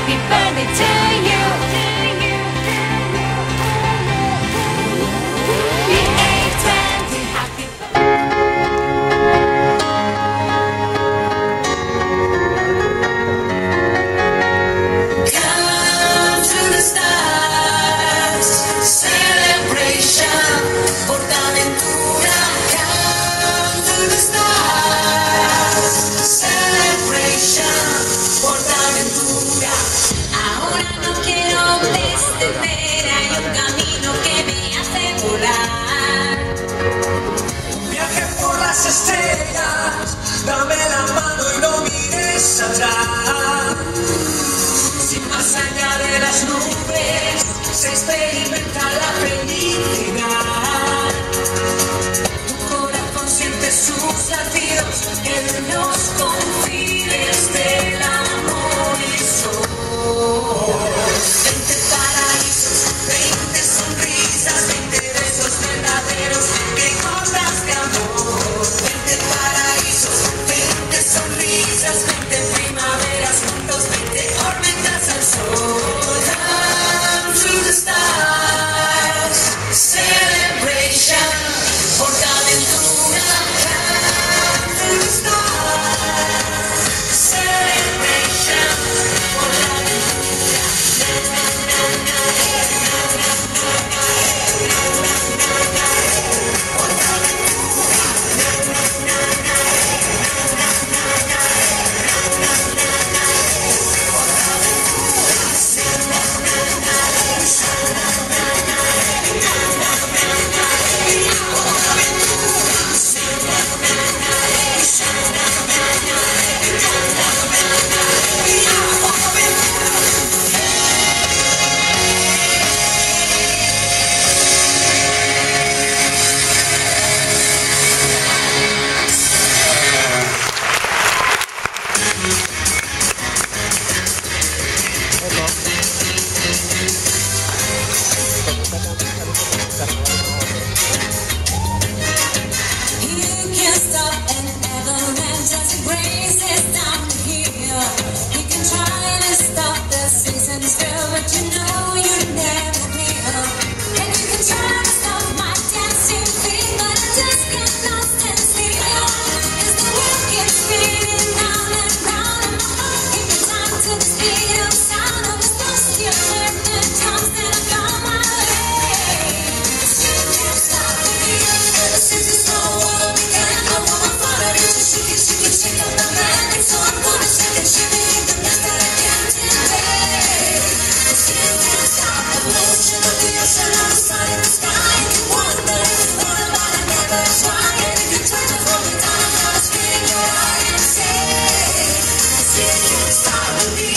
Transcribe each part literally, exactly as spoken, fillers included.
happy birthday to you. B A twenty, happy Come to the stars, celebration, Portaventura. Come to the stars, celebration, Portaventura. Ahora no quiero descender, hay un camino que me hace volar. Un viaje por las estrellas, dame la mano y no mires atrás. Sin más allá de las nubes, se experimenta la felicidad. Tu corazón siente sus latidos en los confines del amor y sol. Veinte paraísos, veinte sonrisas, veinte besos verdaderos, veinte gotas de amor. Veinte paraísos, veinte sonrisas, veinte primaveras juntos, veinte tormentas al sol. Come to the stars, celebration, Portaventura. Come to the stars, celebration, Portaventura. You can't stop an avalanche as it races down the hill. You can try to stop the season still, but you know you never will. And you can try to stop my dancing feet, but I just cannot stand still. As the world keeps spinning round and round, and my heart keeps time to the speed of sound. I was lost here, left the times that I found my way. You can't stop me. Ever since this whole world began, I wanna follow you to shake it, shake it, shake up the land. So I'm gonna shake it, shake it, the best that I can today. 'Cause you can't stop the motion of the ocean outside in the sky. If you wanna know, what about it, never try. And if you try to hold me down, I'm gonna spit in your eye and say, 'cause you can't stop me.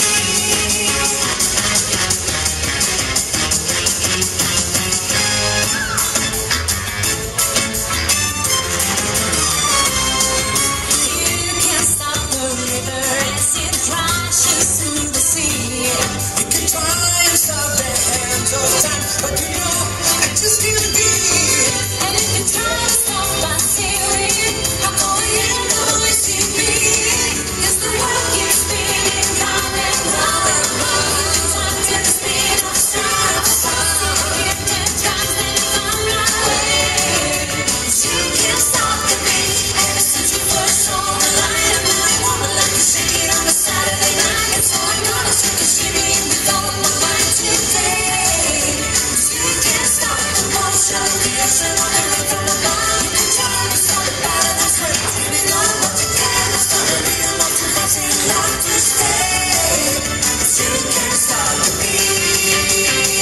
You can't stop the river as it crashes through the sea. You can try and stop the hands of time, but you know I just can't be. And if you try to stop my tearing, I'll call you always see me. 'Cause the world keeps spinning round and round and round. Time to the speed of sound. Hit the drums and find my way. 'Cause you can't stop the beat. Ever since you first saw the light, I really wanna let you shake it on a Saturday night. And so I'm gonna shake it, shimmy, and be going my mind today. 'Cause you can't stop the motion of the ocean on the rhythm of the body. You can try to stop it, but that's what it's giving on what you can. It's gonna be a lot too much in life to stay. 'Cause you can't stop the beat.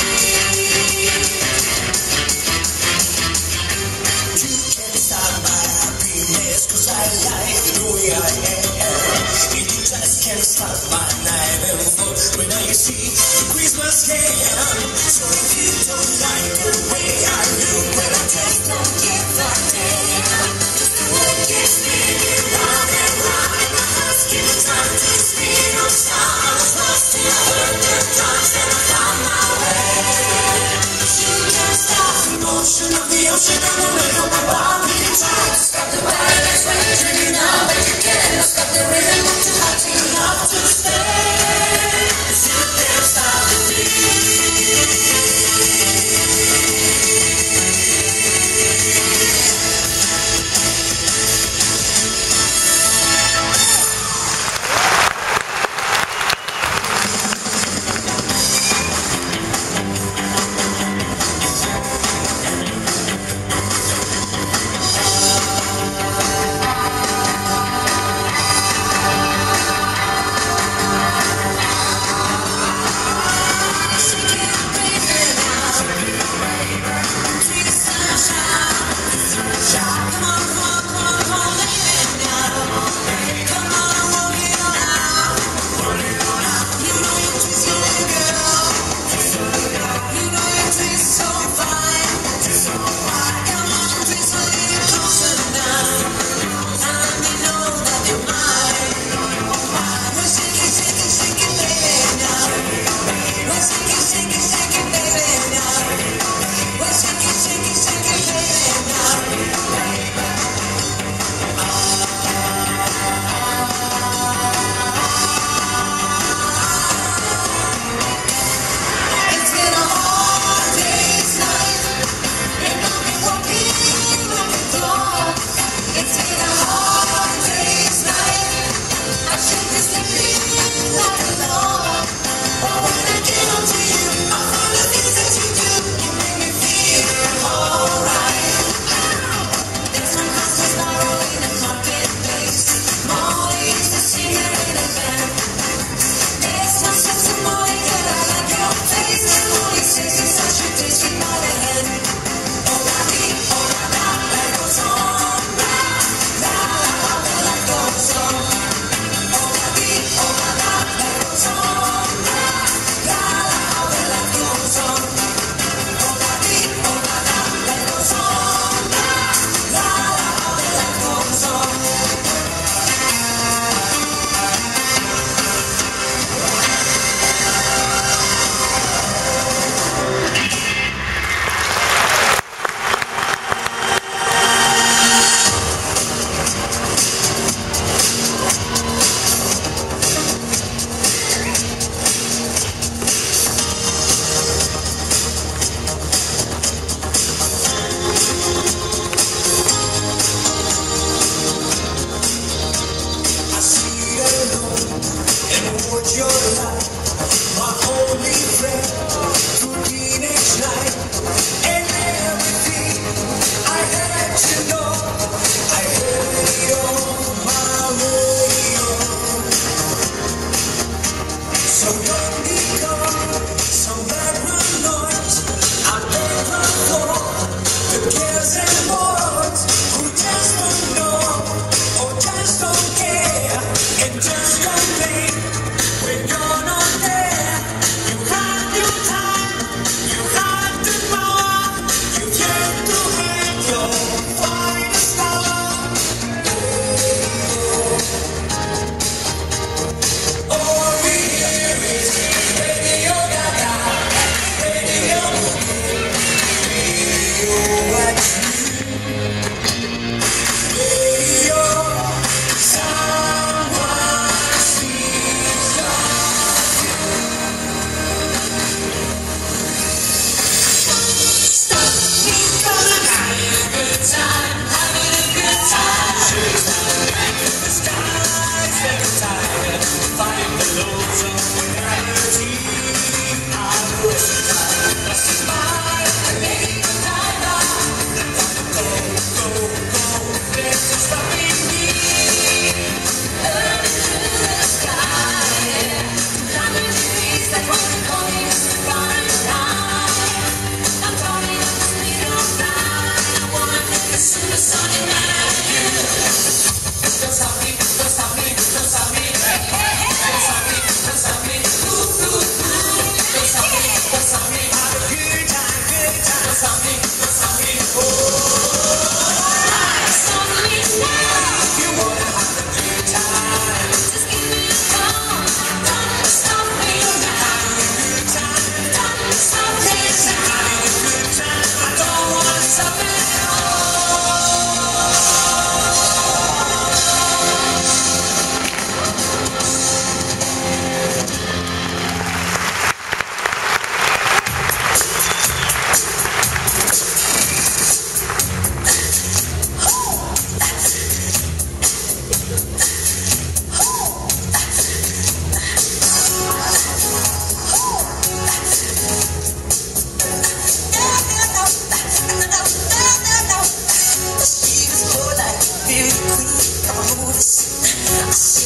You can't stop my happiness, 'cause I like the way I am. And you just can't stop my night and fall when I see the Christmas ham. So if you don't like the way I look, well, I just don't give a damn. 'Cause the world keeps spinning round and round, and my heart's giving time to the speed of sound. I was lost till I heard the drums and I found my way. 'Cause you can't stop the motion of the ocean on the rhythm of my body. You try to stop the body that's when you're dreaming now, but you can't stop the rhythm of too hot, too love to stay. 'Cause you can't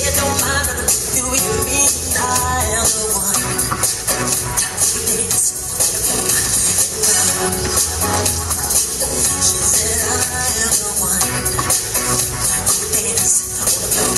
it don't matter if you with me, I am the one. She said I am the one. Dance on the floor.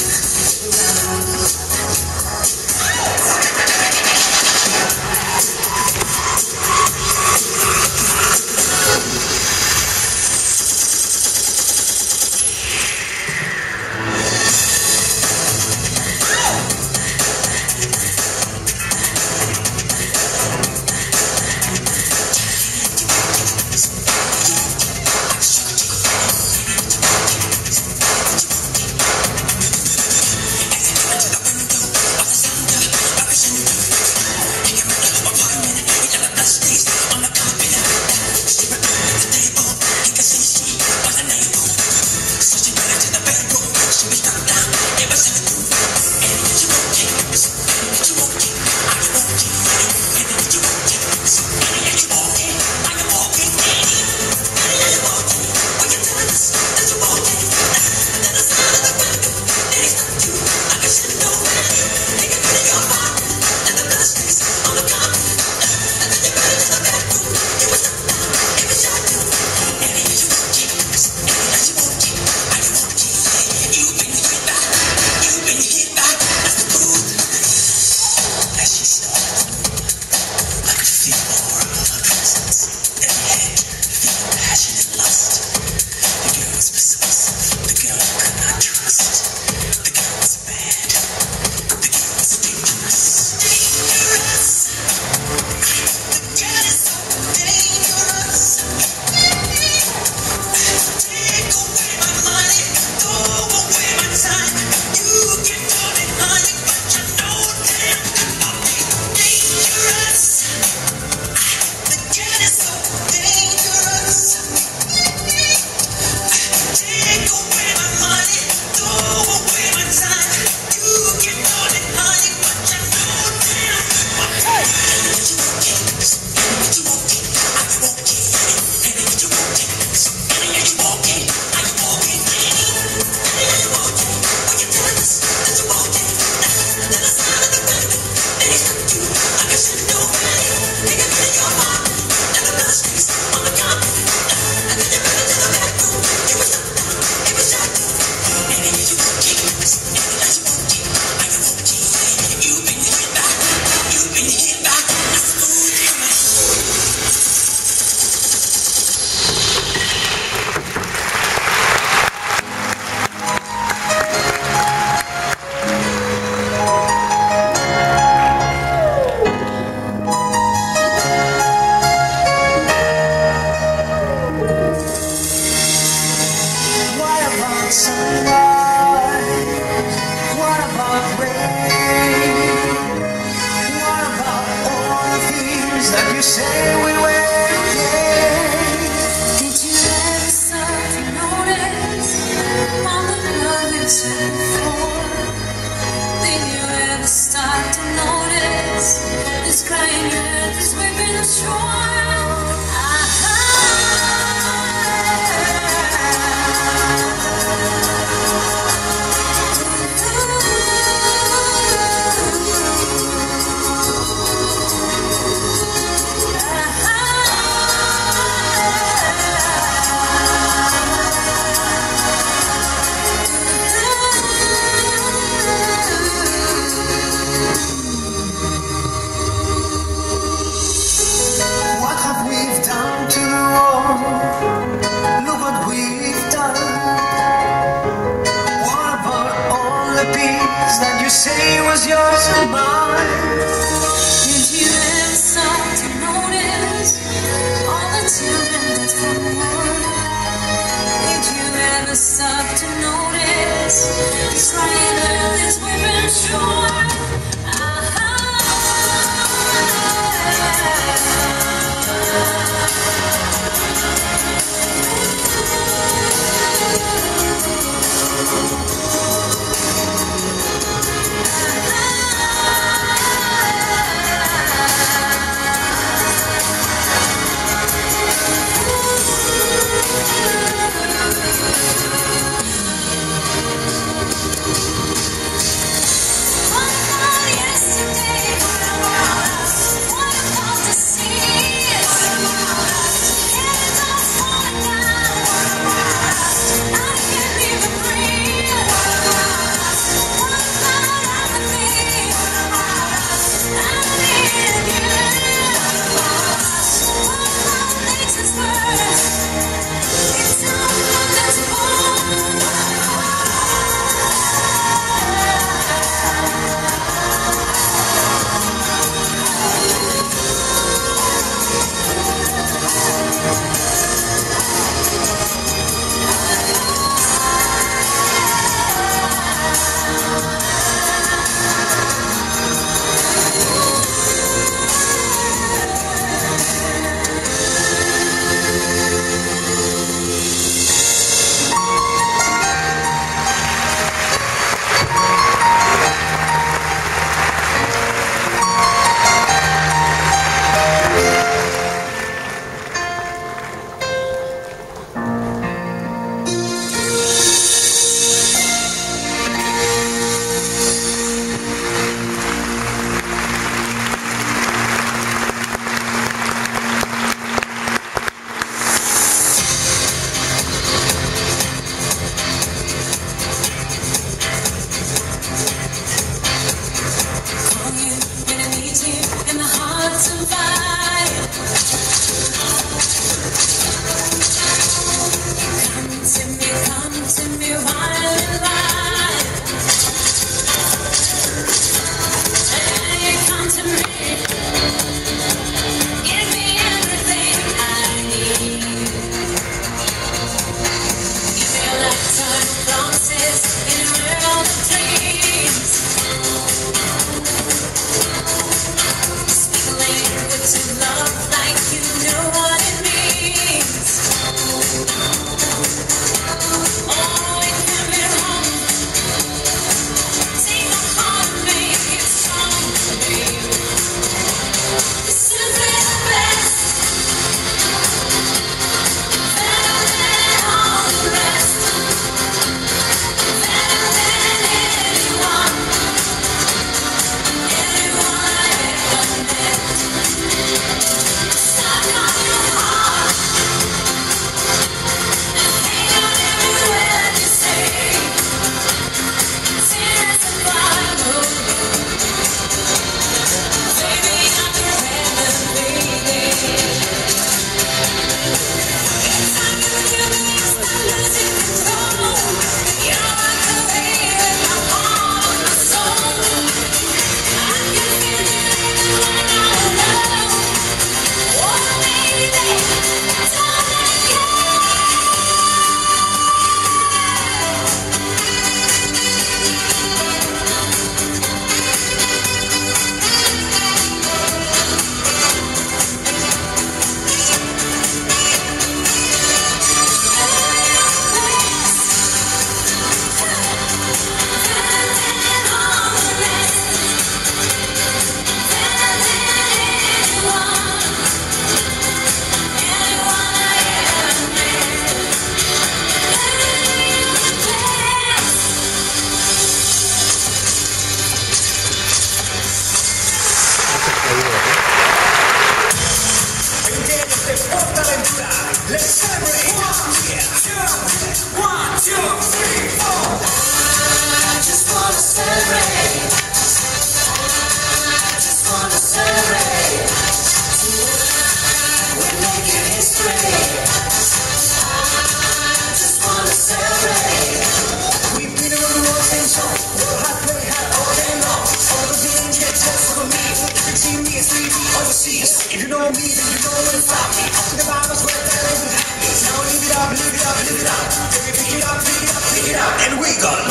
If you know me, then you know where to find me. The Bible's where that isn't happy. Now live it up, live it up, live it up. Baby, pick it up, pick it up, pick it up. And we gonna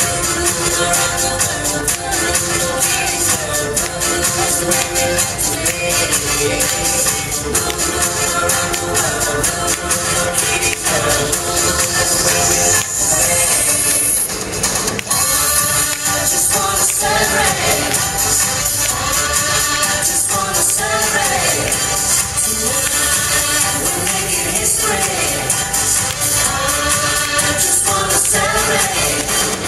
I just wanna celebrate.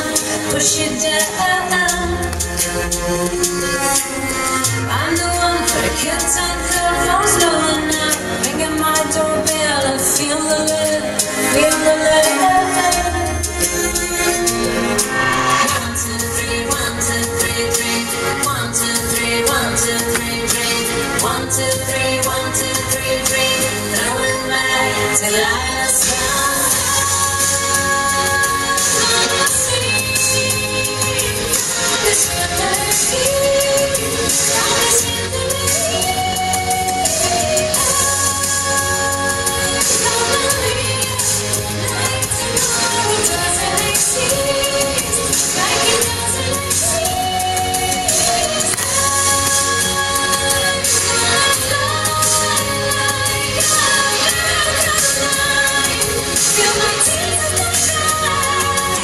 push it down. I'm the one for the kids on the phone's blowing up, ringing my doorbell and feel the love, feel the love. One, two, three, one, two, three, three. One, two, three, one, two, three, three. One, two, three, one, two, three, three. Throwing back till I was gone. This melody, this melody. Like tomorrow doesn't exist, like it doesn't exist. Feel my tears in the sky.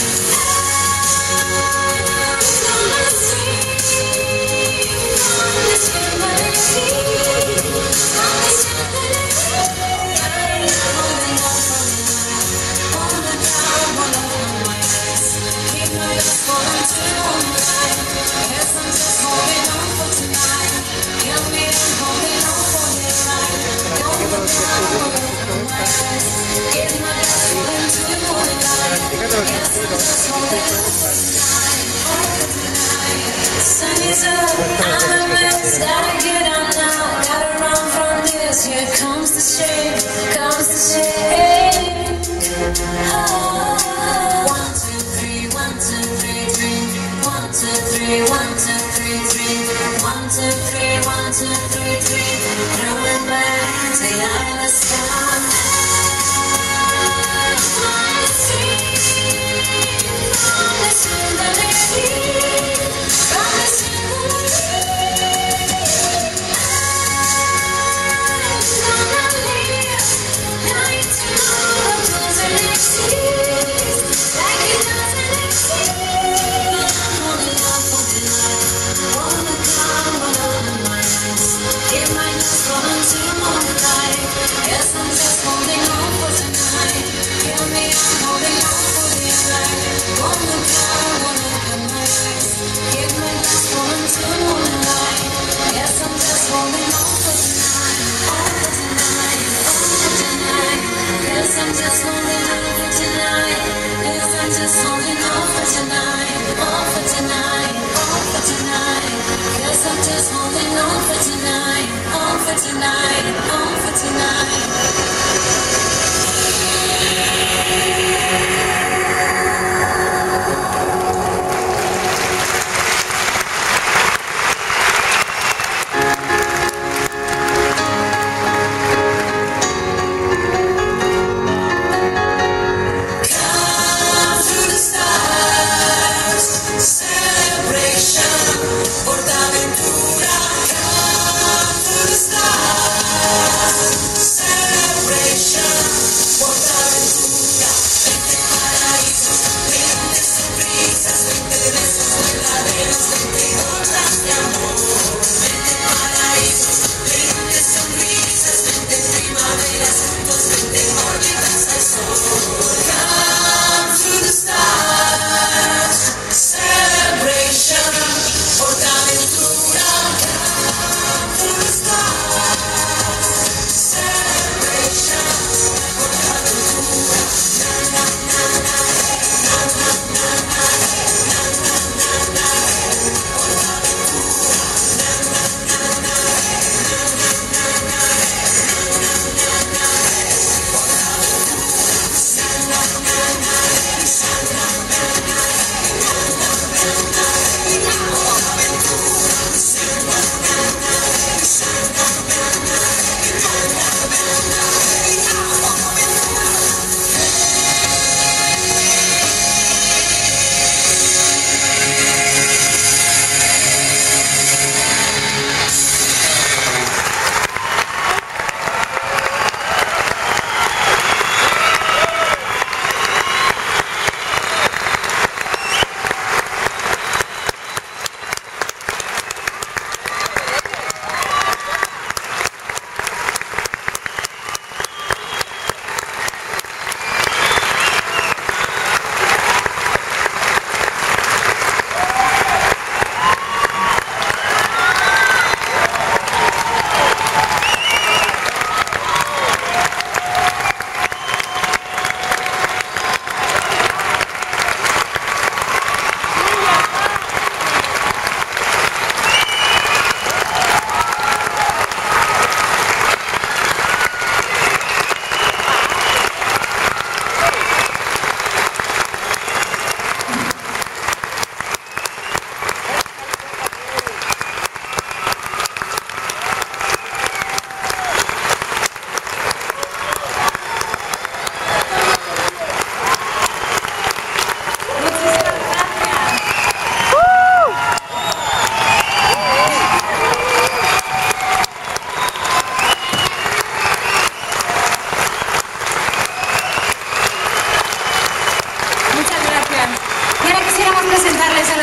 This melody, this melody. Holding on for the night, hold me down, hold on my eyes. Keep my love falling to the night. Guess I'm just holding on for tonight. Kill me and holding on for the night. Hold me down, hold on my eyes. Keep my love falling to the night. Guess I'm just holding on for tonight. Sun is up, I'm a mess, gotta get on now, gotta run from this. Here comes the shame, comes the shame. Oh. One, two, three, one, two, three, three. One, two, three, one, two, three, three. One, two, three, one, two, three, three. Throwing back till I was gone. This melody. Yes, I'm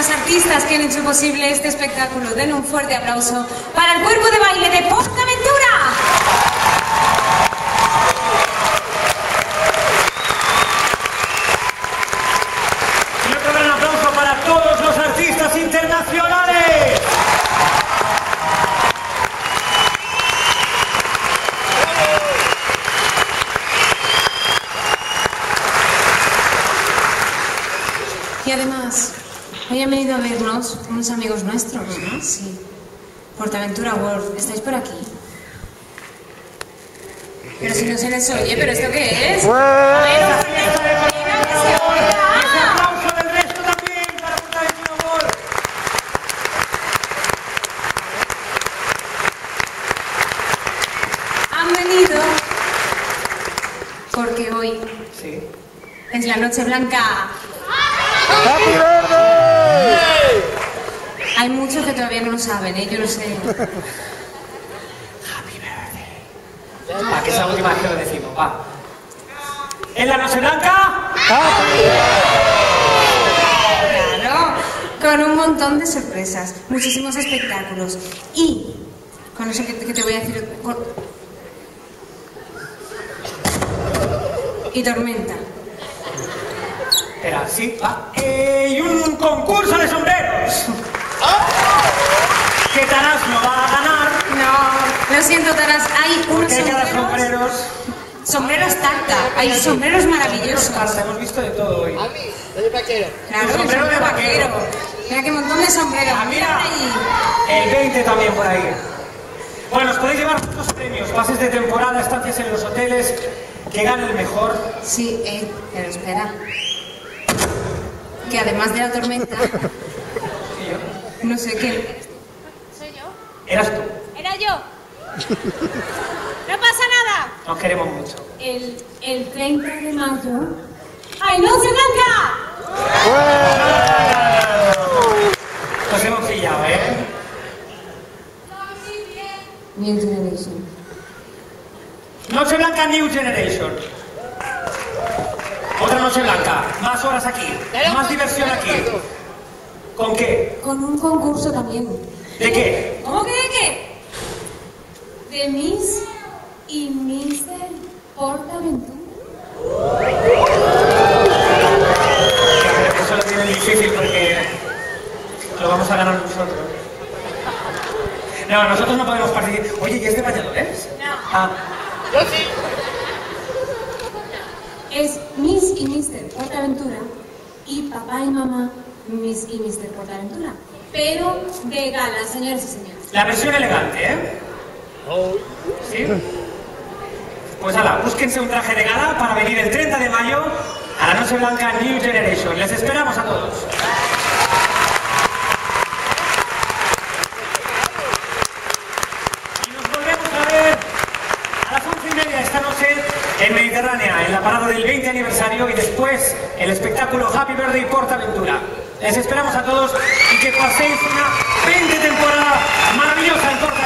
los artistas que han hecho posible este espectáculo. Den un fuerte aplauso para el cuerpo de baile de PortAventura. Y otro gran aplauso para todos los artistas internacionales. Y además, hoy han venido a vernos unos amigos nuestros. Uh-huh. Sí. PortAventura World, ¿estáis por aquí? Pero si no se les oye, ¿pero esto qué es? A ver, ¡Esa fiesta de venga, que se PortAventura! oiga. ¡Ese aplauso del resto también para PortAventura World! Han venido porque hoy Sí. es la Noche Blanca. ¡Happy Birthday! Hay muchos que todavía no lo saben, ¿eh? Yo lo sé. Va, que es la última vez que lo decimos, va. ¿En la Noche Blanca? Claro, con un montón de sorpresas, muchísimos espectáculos y con eso que, que te voy a decir, con- y tormenta. Espera, sí, va. Eh, y un concurso de sombreros. Que Taras no va a ganar. No, lo siento, Taras, hay unos Porque hay cada sombreros, sombreros. sombreros tarta, hay sombreros maravillosos. Tarta, hemos visto de todo hoy. A mí, de vaquero. Claro, Un el sombrero de vaquero. Mira qué montón de sombreros. Ah, mira, ahí. el veinte también por ahí. Bueno, os podéis llevar muchos premios, pases de temporada, estancias en los hoteles, que gane el mejor. Sí, eh, pero espera. Que además de la tormenta, Y yo, no sé qué. ¿Soy yo? eras tú. Era yo. No pasa nada. Nos queremos mucho. El, el treinta de mayo. ¡Ay, Noche Blanca! Nos hemos pillado, ¿eh? New Generation. Noche Blanca New Generation. Otra Noche Blanca. Más horas aquí. Más diversión aquí. ¿Con qué? Con un concurso también. ¿De qué? ¿Cómo que de qué? De Miss y mister PortAventura. Eso lo tiene difícil porque lo vamos a ganar nosotros. No, nosotros no podemos participar. Oye, ¿y es de Valladolid? No. Ah, Yo sí. Es Miss y mister PortAventura y papá y mamá Miss y mister PortAventura. Pero de gala, señores y señores. la versión elegante, ¿eh? ¿Sí? Pues ala, búsquense un traje de gala para venir el treinta de mayo a la Noche Blanca New Generation. Les esperamos a todos. Y nos volvemos a ver a las once y media esta noche en Mediterránea, en la parada del veinte aniversario, y después el espectáculo Happy Birthday PortAventura. Les esperamos a todos y que paséis una veinte temporada maravillosa en PortAventura.